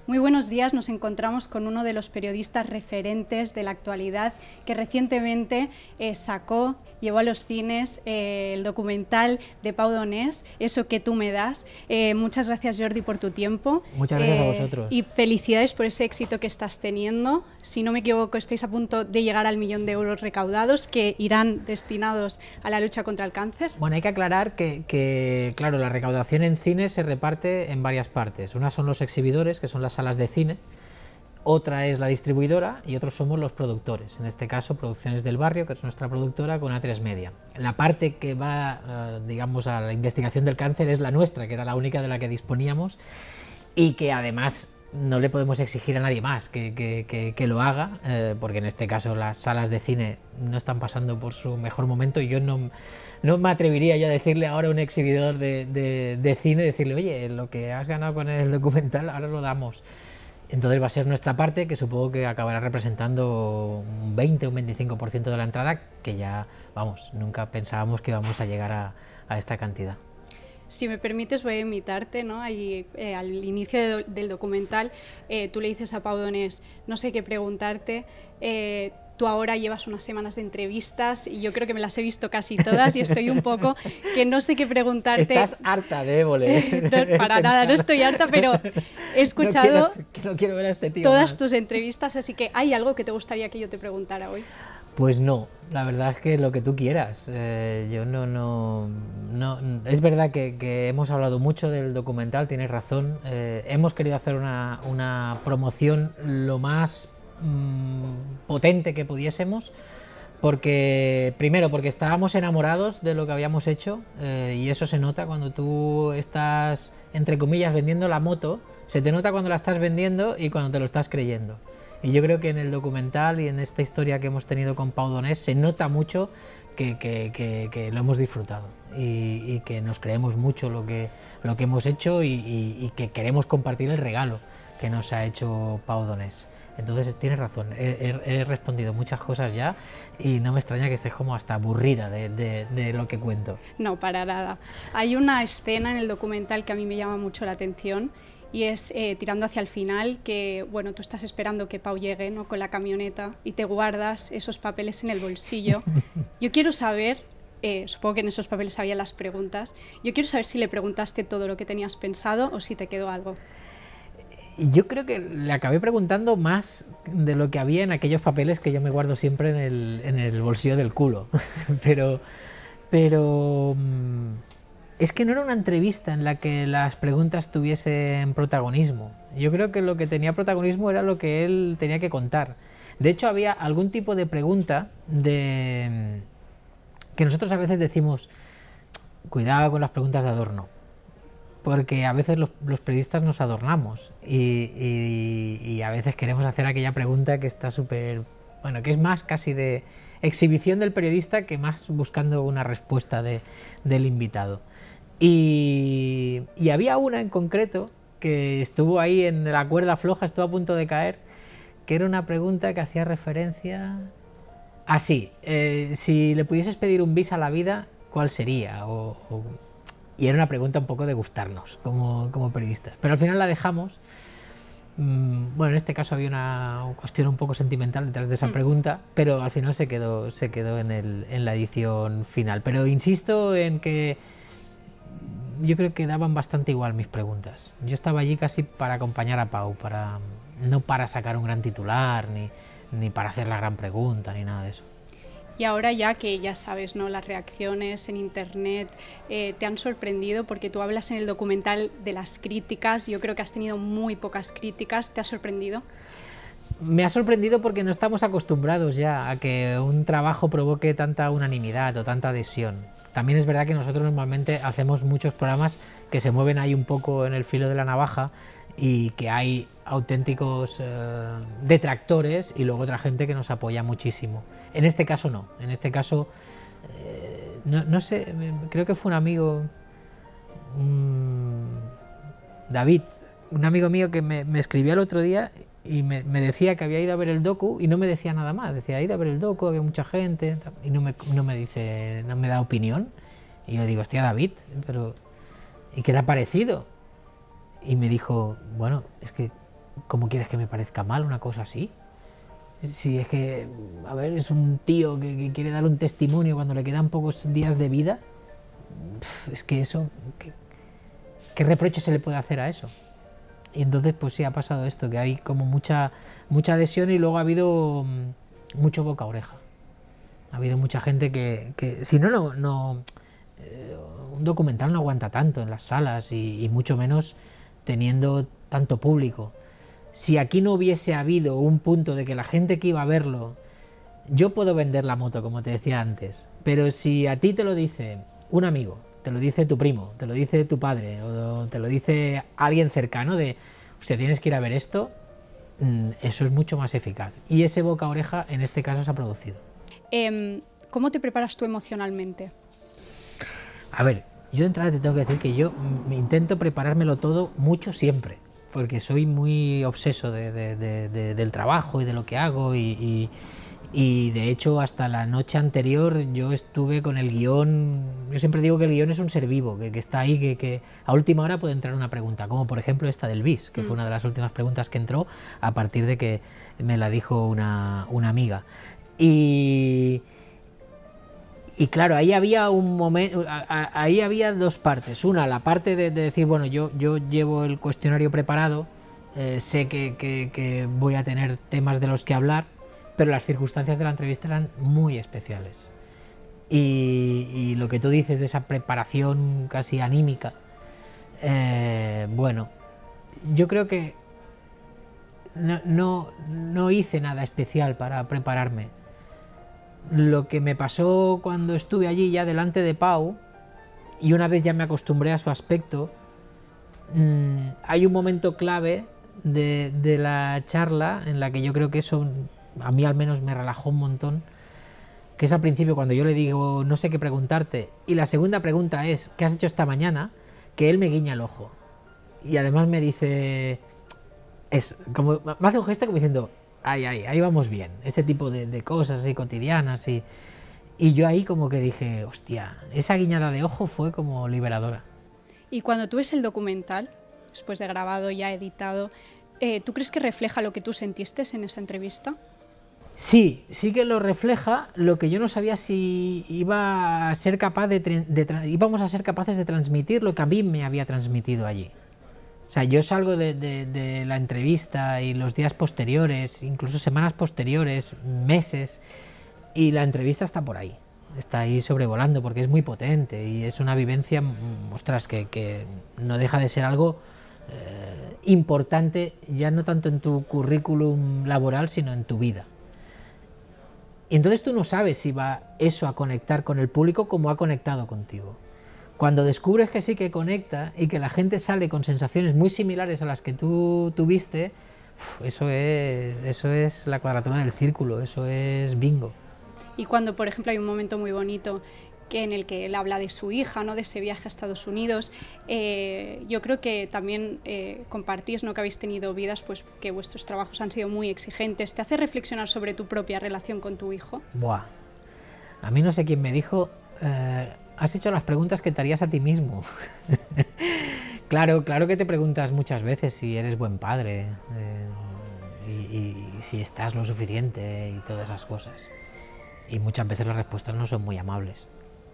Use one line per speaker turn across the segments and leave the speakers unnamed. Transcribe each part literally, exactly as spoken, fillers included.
Muy buenos días, nos encontramos con uno de los periodistas referentes de la actualidad que recientemente eh, sacó, llevó a los cines eh, el documental de Pau Donés, Eso que tú me das. Eh, muchas gracias, Jordi, por tu tiempo.
Muchas gracias
eh,
a vosotros.
Y felicidades por ese éxito que estás teniendo. Si no me equivoco, estáis a punto de llegar al millón de euros recaudados que irán destinados a la lucha contra el cáncer.
Bueno, hay que aclarar que, que, claro, la recaudación en cine se reparte en varias partes. Una son los exhibidores, que son las salas de cine, otra es la distribuidora y otros somos los productores, en este caso Producciones del Barrio, que es nuestra productora, con A tres Media. La parte que va, eh, digamos, a la investigación del cáncer es la nuestra, que era la única de la que disponíamos y que además no le podemos exigir a nadie más que, que, que, que lo haga, eh, porque en este caso las salas de cine no están pasando por su mejor momento y yo no, no me atrevería yo a decirle ahora a un exhibidor de, de, de cine, decirle, oye, lo que has ganado con el documental ahora lo damos. Entonces va a ser nuestra parte, que supongo que acabará representando un veinte o un veinticinco por ciento de la entrada, que ya, vamos, nunca pensábamos que íbamos a llegar a, a esta cantidad.
Si me permites, voy a invitarte, ¿no? Ahí, eh, al inicio de, del documental, eh, tú le dices a Pau Donés, no sé qué preguntarte, eh, tú ahora llevas unas semanas de entrevistas y yo creo que me las he visto casi todas y estoy un poco que no sé qué preguntarte.
Estás harta de Évole.
No, para nada, no estoy harta, pero he escuchado
no quiero, no quiero ver a este tío
todas
más.
tus entrevistas, así que ¿hay algo que te gustaría que yo te preguntara hoy?
Pues no, la verdad es que lo que tú quieras. Eh, yo no, no, no... Es verdad que, que hemos hablado mucho del documental, tienes razón. Eh, hemos querido hacer una, una promoción lo más mmm, potente que pudiésemos, porque, primero, porque estábamos enamorados de lo que habíamos hecho, eh, y eso se nota cuando tú estás, entre comillas, vendiendo la moto, se te nota cuando la estás vendiendo y cuando te lo estás creyendo. Y yo creo que en el documental y en esta historia que hemos tenido con Pau Donés se nota mucho que, que, que, que lo hemos disfrutado y, y que nos creemos mucho lo que, lo que hemos hecho y, y, y que queremos compartir el regalo que nos ha hecho Pau Donés. Entonces tienes razón, he, he, he respondido muchas cosas ya y no me extraña que estés como hasta aburrida de, de, de lo que cuento.
No, para nada. Hay una escena en el documental que a mí me llama mucho la atención y es eh, tirando hacia el final, que bueno, tú estás esperando que Pau llegue, ¿no?, con la camioneta y te guardas esos papeles en el bolsillo. Yo quiero saber, eh, supongo que en esos papeles había las preguntas, yo quiero saber si le preguntaste todo lo que tenías pensado o si te quedó algo.
Yo creo que le acabé preguntando más de lo que había en aquellos papeles que yo me guardo siempre en el, en el bolsillo del culo, pero... pero es que no era una entrevista en la que las preguntas tuviesen protagonismo. Yo creo que lo que tenía protagonismo era lo que él tenía que contar. De hecho, había algún tipo de pregunta de que nosotros a veces decimos, cuidado con las preguntas de adorno, porque a veces los, los periodistas nos adornamos y, y, y a veces queremos hacer aquella pregunta que está súper... bueno, que es más casi de exhibición del periodista que más buscando una respuesta de, del invitado. Y, y había una en concreto que estuvo ahí en la cuerda floja, estuvo a punto de caer, que era una pregunta que hacía referencia a sí, eh, si le pudieses pedir un bis a la vida, ¿cuál sería? O, o, y era una pregunta un poco de gustarnos como, como periodistas, pero al final la dejamos. Bueno, en este caso había una cuestión un poco sentimental detrás de esa pregunta, pero al final se quedó, se quedó en, el, en la edición final. Pero insisto en que yo creo que daban bastante igual mis preguntas. Yo estaba allí casi para acompañar a Pau, para, no para sacar un gran titular, ni, ni para hacer la gran pregunta, ni nada de eso.
Y ahora ya que ya sabes, ¿no?, las reacciones en internet eh, te han sorprendido, porque tú hablas en el documental de las críticas, yo creo que has tenido muy pocas críticas, ¿te ha sorprendido?
Me ha sorprendido porque no estamos acostumbrados ya a que un trabajo provoque tanta unanimidad o tanta adhesión. También es verdad que nosotros normalmente hacemos muchos programas que se mueven ahí un poco en el filo de la navaja y que hay auténticos eh, detractores y luego otra gente que nos apoya muchísimo. En este caso no, en este caso eh, no, no sé, creo que fue un amigo, um, David, un amigo mío que me, me escribió el otro día y me, me decía que había ido a ver el docu y no me decía nada más, decía, he ido a ver el docu, había mucha gente y no me, no me dice, no me da opinión. Y yo digo, hostia, David, pero ¿y qué te ha parecido? Y me dijo, bueno, es que ¿cómo quieres que me parezca mal una cosa así? Si es que, a ver, es un tío que, que quiere dar un testimonio cuando le quedan pocos días de vida, es que eso, ¿qué, qué reproche se le puede hacer a eso? Y entonces pues sí, ha pasado esto, que hay como mucha, mucha adhesión y luego ha habido mucho boca a oreja. Ha habido mucha gente que, que si no, no, no eh, un documental no aguanta tanto en las salas y, y mucho menos teniendo tanto público. Si aquí no hubiese habido un punto de que la gente que iba a verlo, yo puedo vender la moto, como te decía antes, pero si a ti te lo dice un amigo, te lo dice tu primo, te lo dice tu padre, o te lo dice alguien cercano de, hostia, tienes que ir a ver esto, eso es mucho más eficaz. Y ese boca a oreja en este caso se ha producido.
Eh, ¿Cómo te preparas tú emocionalmente?
A ver, yo de entrada te tengo que decir que yo me intento preparármelo todo mucho siempre, porque soy muy obseso de, de, de, de, del trabajo y de lo que hago y, y, y de hecho hasta la noche anterior yo estuve con el guión. Yo siempre digo que el guión es un ser vivo, que, que está ahí, que, que a última hora puede entrar una pregunta, como por ejemplo esta del bis, que mm. fue una de las últimas preguntas que entró a partir de que me la dijo una, una amiga. Y... Y claro, ahí había un momento, ahí había dos partes. Una, la parte de, de decir, bueno, yo, yo llevo el cuestionario preparado, eh, sé que, que, que voy a tener temas de los que hablar, pero las circunstancias de la entrevista eran muy especiales. Y, y lo que tú dices de esa preparación casi anímica, eh, bueno, yo creo que no, no, no hice nada especial para prepararme. Lo que me pasó cuando estuve allí ya delante de Pau, y una vez ya me acostumbré a su aspecto, mmm, hay un momento clave de, de la charla en la que yo creo que eso a mí al menos me relajó un montón, que es al principio cuando yo le digo no sé qué preguntarte, y la segunda pregunta es ¿qué has hecho esta mañana?, que él me guiña el ojo y además me dice, es como, me hace un gesto como diciendo, Ay, ay, ahí vamos bien, este tipo de, de cosas así cotidianas y, y yo ahí como que dije, hostia, esa guiñada de ojo fue como liberadora.
Y cuando tú ves el documental, después de grabado, ya editado, eh, ¿tú crees que refleja lo que tú sentiste en esa entrevista?
Sí, sí que lo refleja, lo que yo no sabía si iba a ser capaz de, de íbamos a ser capaces de transmitir lo que a mí me había transmitido allí. O sea, yo salgo de, de, de la entrevista y los días posteriores, incluso semanas posteriores, meses, y la entrevista está por ahí, está ahí sobrevolando porque es muy potente y es una vivencia, ostras, que, que no deja de ser algo eh, importante, ya no tanto en tu currículum laboral, sino en tu vida. Y entonces tú no sabes si va eso a conectar con el público como ha conectado contigo. Cuando descubres que sí que conecta y que la gente sale con sensaciones muy similares a las que tú tuviste, uf, eso es, eso es la cuadratura del círculo, eso es bingo.
Y cuando, por ejemplo, hay un momento muy bonito que en el que él habla de su hija, ¿no?, de ese viaje a Estados Unidos, eh, yo creo que también eh, compartís, ¿no?, que habéis tenido vidas, pues que vuestros trabajos han sido muy exigentes. ¿Te hace reflexionar sobre tu propia relación con tu hijo?
Buah, a mí no sé quién me dijo... Eh, has hecho las preguntas que te harías a ti mismo. Claro, claro que te preguntas muchas veces si eres buen padre eh, y, y si estás lo suficiente y todas esas cosas. Y muchas veces las respuestas no son muy amables.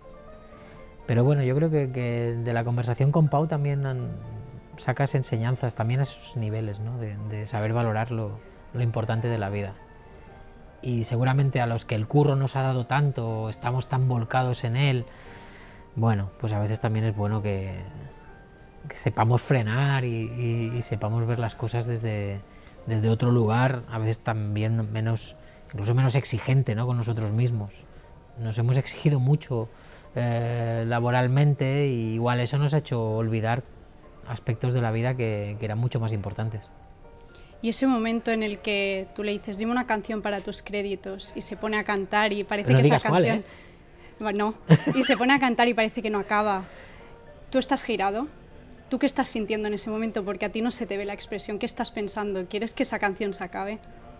Pero bueno, yo creo que, que de la conversación con Pau también han, sacas enseñanzas, también a esos niveles, ¿no?, de, de saber valorar lo, lo importante de la vida. Y seguramente a los que el curro nos ha dado tanto, estamos tan volcados en él, bueno, pues a veces también es bueno que, que sepamos frenar y, y, y sepamos ver las cosas desde, desde otro lugar, a veces también menos, incluso menos exigente, ¿no?, con nosotros mismos. Nos hemos exigido mucho eh, laboralmente y igual eso nos ha hecho olvidar aspectos de la vida que, que eran mucho más importantes.
Y ese momento en el que tú le dices, dime una canción para tus créditos, y se pone a cantar y parece
Pero no
que esa
digas
canción...
cuál, ¿eh?
Bueno, y se pone a cantar y parece que no acaba. ¿Tú estás girado? ¿Tú qué estás sintiendo en ese momento? Porque a ti no se te ve la expresión. ¿Qué estás pensando? ¿Quieres que esa canción se acabe?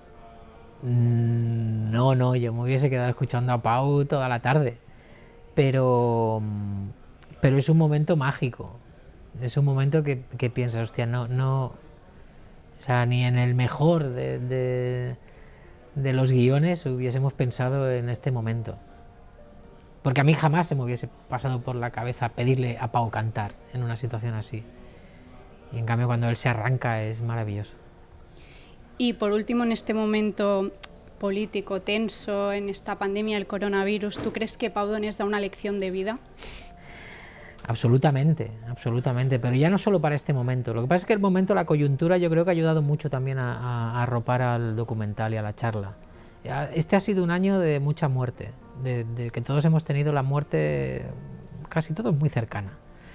Mm, no, no, yo me hubiese quedado escuchando a Pau toda la tarde. Pero, pero es un momento mágico. Es un momento que, que piensas, hostia, no, no, O sea, ni en el mejor de, de, de los guiones hubiésemos pensado en este momento. Porque a mí jamás se me hubiese pasado por la cabeza pedirle a Pau cantar en una situación así. Y en cambio cuando él se arranca es maravilloso.
Y por último, en este momento político tenso, en esta pandemia del coronavirus, ¿tú crees que Pau Donés da una lección de vida?
Absolutamente, absolutamente, pero ya no solo para este momento. Lo que pasa es que el momento, la coyuntura, yo creo que ha ayudado mucho también a, a, a arropar al documental y a la charla. Este ha sido un año de mucha muerte, de, de que todos hemos tenido la muerte, casi todos muy cercana.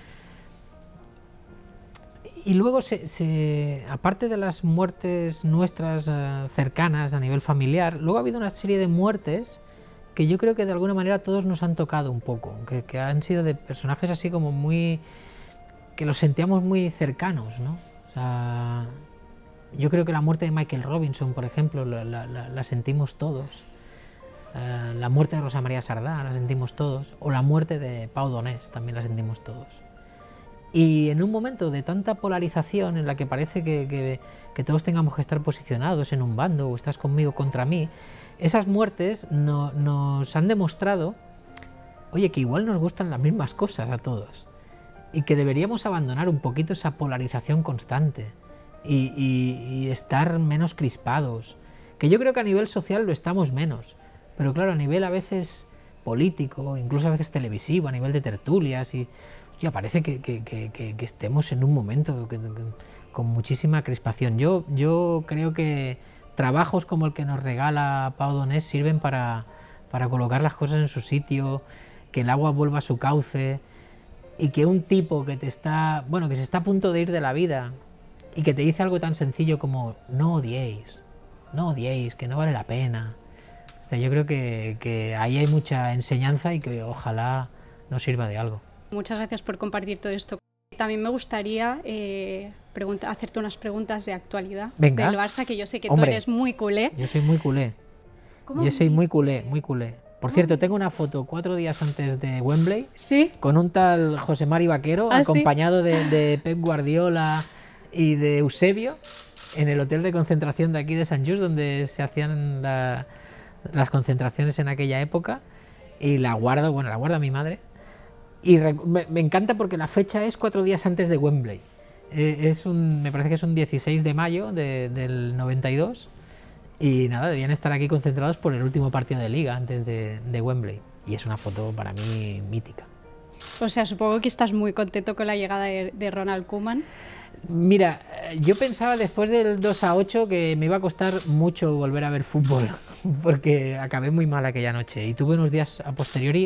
Y luego, se, se, aparte de las muertes nuestras uh, cercanas a nivel familiar, luego ha habido una serie de muertes que yo creo que de alguna manera todos nos han tocado un poco, que, que han sido de personajes así como muy... que los sentíamos muy cercanos, ¿no? O sea, yo creo que la muerte de Michael Robinson, por ejemplo, la, la, la, la sentimos todos. Uh, la muerte de Rosa María Sardá la sentimos todos, o la muerte de Pau Donés también la sentimos todos. Y en un momento de tanta polarización en la que parece que, que, que todos tengamos que estar posicionados en un bando, o estás conmigo contra mí, esas muertes no, nos han demostrado, oye, que igual nos gustan las mismas cosas a todos y que deberíamos abandonar un poquito esa polarización constante y, y, y estar menos crispados, que yo creo que a nivel social lo estamos menos, pero claro, a nivel a veces político, incluso a veces televisivo, a nivel de tertulias, y hostia, parece que, que, que, que, que estemos en un momento que, que, con muchísima crispación. Yo, yo creo que trabajos como el que nos regala Pau Donés sirven para, para colocar las cosas en su sitio, que el agua vuelva a su cauce, y que un tipo que te está, bueno, que se está a punto de ir de la vida y que te dice algo tan sencillo como no odiéis, no odiéis, que no vale la pena. O sea, yo creo que, que ahí hay mucha enseñanza y que ojalá nos sirva de algo.
Muchas gracias por compartir todo esto. También me gustaría eh, hacerte unas preguntas de actualidad.
Venga.
Del Barça, que yo sé que
Hombre,
tú eres muy culé.
Yo soy muy culé. Yo soy muy culé, muy culé. Por cierto, tengo una foto cuatro días antes de Wembley,
¿sí?,
con un tal José Mari Vaquero,
¿ah,
acompañado
sí?
de, de Pep Guardiola y de Eusebio, en el hotel de concentración de aquí de Sant Just, donde se hacían la, las concentraciones en aquella época, y la guardo, bueno, la guarda mi madre, y me, me encanta porque la fecha es cuatro días antes de Wembley. Eh, es un, me parece que es un dieciséis de mayo de, del noventa y dos, y nada, debían estar aquí concentrados por el último partido de Liga antes de, de Wembley, y es una foto para mí mítica.
O sea, supongo que estás muy contento con la llegada de, de Ronald Koeman.
Mira, yo pensaba después del dos a ocho que me iba a costar mucho volver a ver fútbol, porque acabé muy mal aquella noche y tuve unos días a posteriori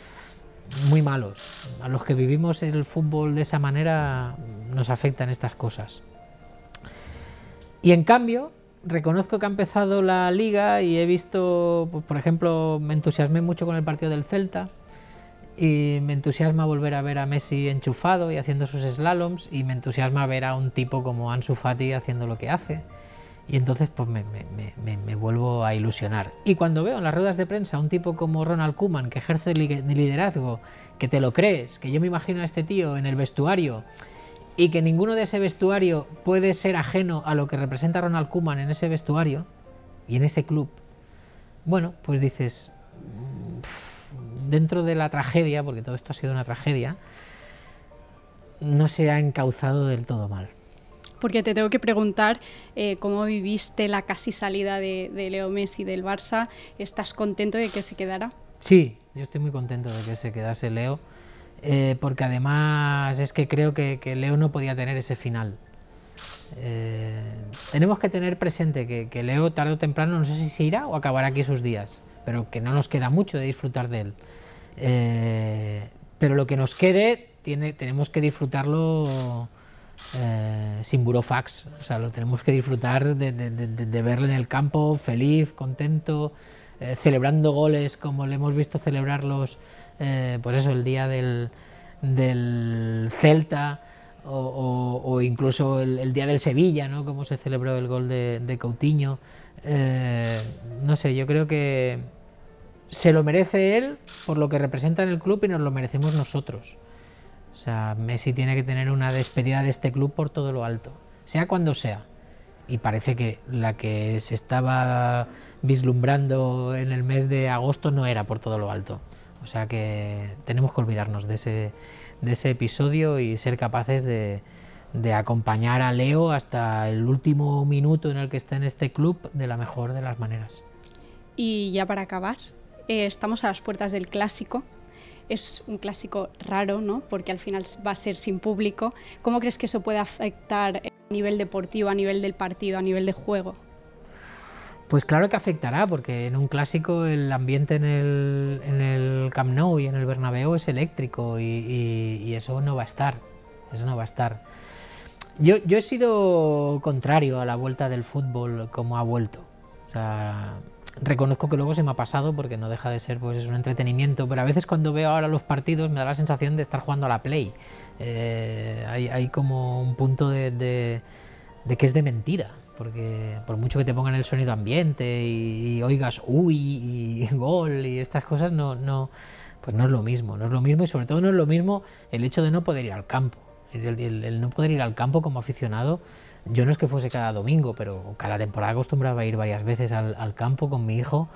muy malos. A los que vivimos el fútbol de esa manera nos afectan estas cosas. Y en cambio, reconozco que ha empezado la Liga y he visto, pues, por ejemplo, me entusiasmé mucho con el partido del Celta, y me entusiasma volver a ver a Messi enchufado y haciendo sus slaloms, y me entusiasma ver a un tipo como Ansu Fati haciendo lo que hace, y entonces pues me, me, me, me vuelvo a ilusionar. Y cuando veo en las ruedas de prensa a un tipo como Ronald Koeman, que ejerce liderazgo, que te lo crees, que yo me imagino a este tío en el vestuario, y que ninguno de ese vestuario puede ser ajeno a lo que representa Ronald Koeman en ese vestuario y en ese club, bueno, pues dices, pff, dentro de la tragedia, porque todo esto ha sido una tragedia, no se ha encauzado del todo mal.
Porque te tengo que preguntar eh, cómo viviste la casi salida de, de Leo Messi del Barça. ¿Estás contento de que se quedara?
Sí, yo estoy muy contento de que se quedase Leo, eh, porque además es que creo que, que Leo no podía tener ese final. Eh, tenemos que tener presente que, que Leo tarde o temprano, no sé si se irá o acabará aquí sus días, pero que no nos queda mucho de disfrutar de él. Eh, pero lo que nos quede, tiene, tenemos que disfrutarlo eh, sin burofax, o sea, lo tenemos que disfrutar de, de, de, de verlo en el campo, feliz, contento, eh, celebrando goles como le hemos visto celebrarlos, eh, pues eso, el día del, del Celta, o, o, o incluso el, el día del Sevilla, ¿no? Como se celebró el gol de, de Coutinho. Eh, no sé, yo creo que se lo merece él por lo que representa en el club y nos lo merecemos nosotros. O sea, Messi tiene que tener una despedida de este club por todo lo alto, sea cuando sea. y parece que la que se estaba vislumbrando en el mes de agosto no era por todo lo alto. O sea que tenemos que olvidarnos de ese, de ese episodio y ser capaces de, de acompañar a Leo hasta el último minuto en el que esté en este club de la mejor de las maneras.
Y ya para acabar, eh, estamos a las puertas del clásico. Es un clásico raro, ¿no? Porque al final va a ser sin público. ¿Cómo crees que eso puede afectar a nivel deportivo, a nivel del partido, a nivel de juego?
Pues claro que afectará, porque en un clásico el ambiente en el, en el Camp Nou y en el Bernabéu es eléctrico y, y, y eso no va a estar. Eso no va a estar. Yo, yo he sido contrario a la vuelta del fútbol como ha vuelto. O sea, reconozco que luego se me ha pasado porque no deja de ser, pues, es un entretenimiento, pero a veces cuando veo ahora los partidos me da la sensación de estar jugando a la Play. Eh, hay, hay como un punto de, de, de que es de mentira, porque por mucho que te pongan el sonido ambiente y, y oigas uy y gol y estas cosas, no, no, pues no es lo mismo, no es lo mismo y sobre todo no es lo mismo el hecho de no poder ir al campo, el, el, el no poder ir al campo como aficionado. Yo no es que fuese cada domingo, pero cada temporada acostumbraba a ir varias veces al, al campo con mi hijo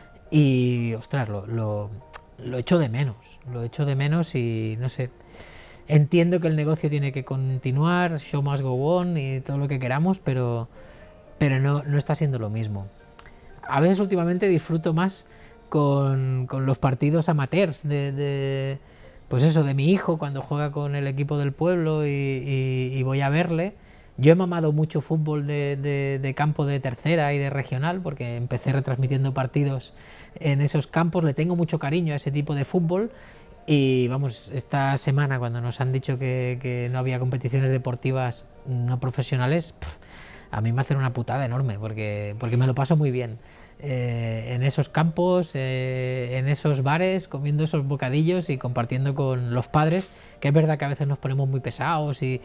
y, ostras, lo, lo, lo echo de menos, lo echo de menos y no sé, entiendo que el negocio tiene que continuar, show must go on y todo lo que queramos, pero, pero no, no está siendo lo mismo. A veces últimamente disfruto más con, con los partidos amateurs de, de, pues eso, de mi hijo cuando juega con el equipo del pueblo y, y, y voy a verle. Yo he mamado mucho fútbol de, de, de campo de tercera y de regional porque empecé retransmitiendo partidos en esos campos, le tengo mucho cariño a ese tipo de fútbol y vamos, esta semana cuando nos han dicho que, que no había competiciones deportivas no profesionales, pff, a mí me hacen una putada enorme porque, porque me lo paso muy bien. Eh, en esos campos, eh, en esos bares, comiendo esos bocadillos y compartiendo con los padres, que es verdad que a veces nos ponemos muy pesados y,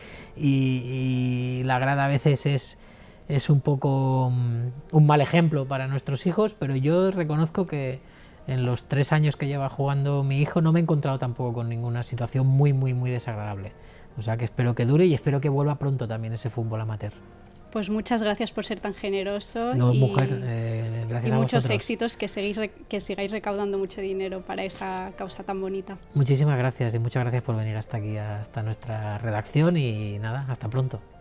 y, y la grada a veces es, es un poco um, un mal ejemplo para nuestros hijos, pero yo reconozco que en los tres años que lleva jugando mi hijo no me he encontrado tampoco con ninguna situación muy, muy, muy desagradable. O sea que espero que dure y espero que vuelva pronto también ese fútbol amateur.
Pues muchas gracias por ser tan generoso
no,
y,
mujer, eh, gracias
y
a
muchos
vosotros.
éxitos, que, seguís, que sigáis recaudando mucho dinero para esa causa tan bonita.
Muchísimas gracias y muchas gracias por venir hasta aquí, hasta nuestra redacción y nada, hasta pronto.